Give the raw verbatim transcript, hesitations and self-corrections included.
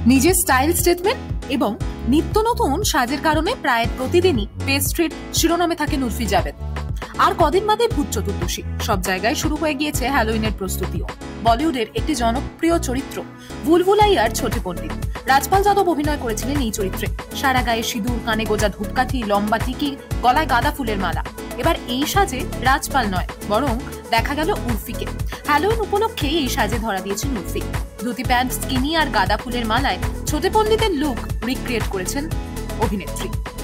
নিজের style statement এবং নিত্য নতুন সাজের কারণে প্রায় প্রতিদিনই পে স্ট্রিট শিরোনামে থাকে উর্ফি জাভেদ। আর কদিন বাদে ভূত চতুর্দশী, সব জায়গায় শুরু হয়ে গিয়েছে হ্যালোইনের প্রস্তুতিও। বলিউডের একটি জনপ্রিয় চরিত্র ভুলভুলাইয়ার ছোটে পণ্ডিত রাজপাল যাদব অভিনয় করেছিলেন এই চরিত্রে। সারা গায়ে সিঁদুর, কানে গোজা ধূপকাঠি, লম্বা টিকি, গলায় গাঁদা ফুলের মালা। এবার এই সাজে রাজপাল নয়, বরং দেখা গেল উর্ফিকে। হ্যালোইন উপলক্ষে এই সাজে ধরা দিয়েছেন উর্ফি। ধুতি প্যান্ট, স্কিনি আর গাঁদা ফুলের মালায় ছোটে পণ্ডিতের লুক রিক্রিয়েট করেছেন অভিনেত্রী।